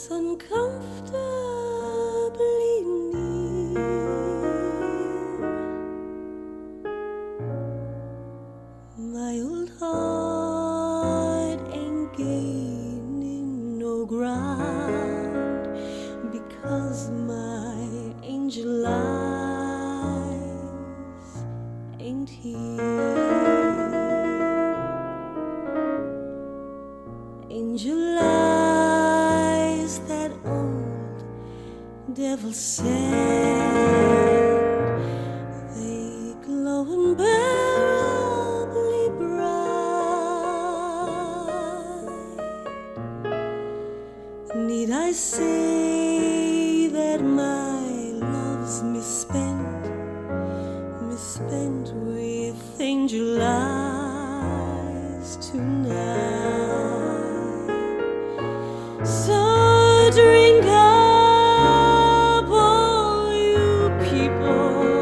uncomfortably near. My old heart ain't gaining no ground because my angel eyes ain't here. Angel eyes, that old devil said, they glow unbearably bright. Need I say that my love's misspent with angel eyes tonight? So drink up, all you people,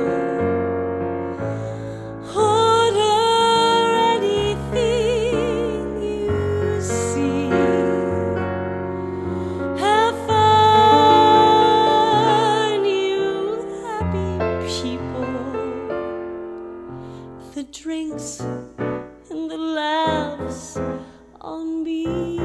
order anything you see. Have fun, you happy people. The drinks and the laughs on me.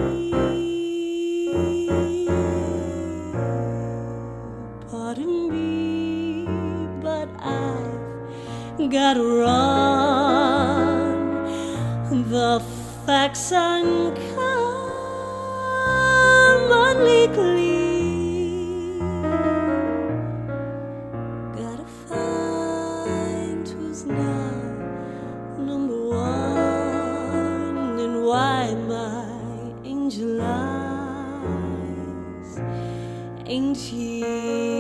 Pardon me, but I've gotta run. The facts uncommonly clear. Gotta find who's now number one, and why my angel eyes ain't here.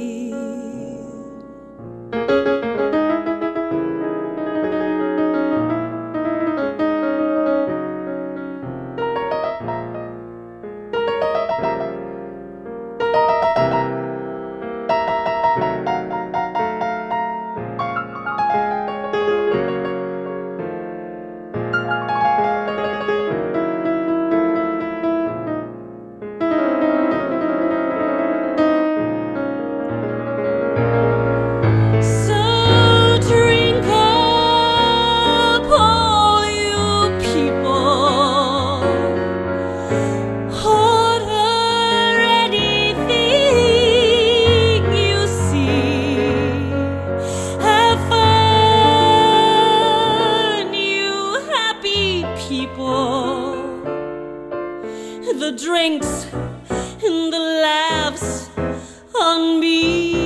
The drinks and the laughs on me.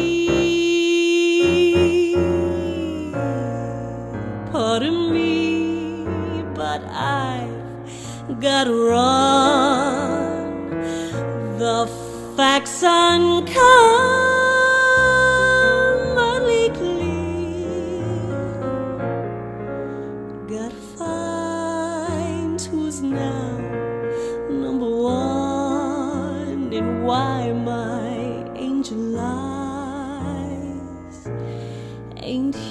Pardon me, but I've gotta run. The facts uncommonly clear. Gotta find who's now number one, and why my angel eyes ain't here.